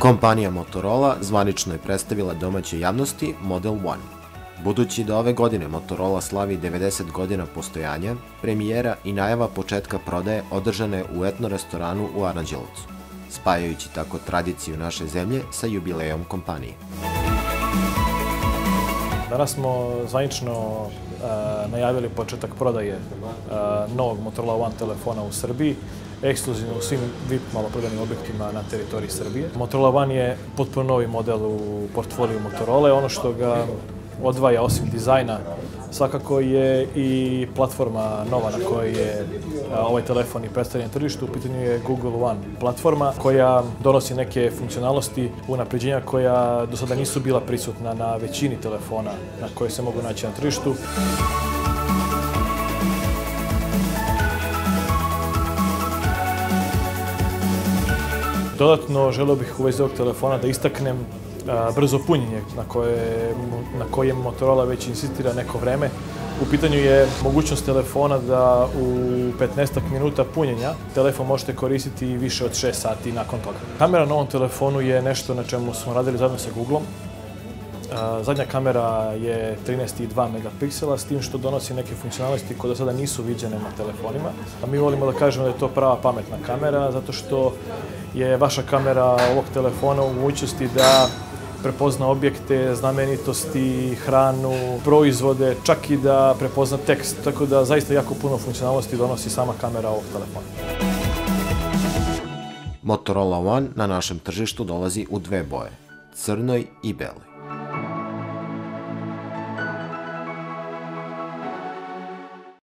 Kompanija Motorola zvanično je predstavila domaćoj javnosti Model One. Budući da ove godine Motorola slavi 90 godina postojanja, premijera i najava početka prodaje održana je u etno restoranu u Aranđelovcu, spajajući tako tradiciju naše zemlje sa jubilejom kompanije. Danas smo zvanično najavili početak prodaje novog Motorola One telefona u Srbiji, ekskluzivno u svim VIP maloprodajnim objektima na teritoriji Srbije. Motorola One je potpuno novi model u portfoliju Motorola. Ono što ga odvaja osim dizajna svakako je i platforma nova na kojoj je ovaj telefon i predstavljen na tržištu. U pitanju je Google One platforma koja donosi neke funkcionalnosti unapređenja koja do sada nisu bila prisutna na većini telefona na koje se mogu naći na tržištu. Dodatno, želeo bih u vezi ovog telefona da istaknem brzo punjenje na kojem Motorola već insistira neko vreme. U pitanju je mogućnost telefona da u 15 minuta punjenja telefon možete koristiti više od 6 sati nakon toga. Kamera na ovom telefonu je nešto na čemu smo radili zajedno sa Googlom. Zadnja kamera je 13,2 megapiksela, s tim što donosi neke funkcionalnosti koje do sada nisu viđene na telefonima. A mi volimo da kažemo da je to prava pametna kamera, zato što je vaša kamera ovog telefona u mogućnosti da prepozna objekte, znamenitosti, hranu, proizvode, čak i da prepozna tekst. Tako da zaista jako puno funkcionalnosti donosi sama kamera ovog telefona. Motorola One na našem tržištu dolazi u dve boje, crnoj i beloj.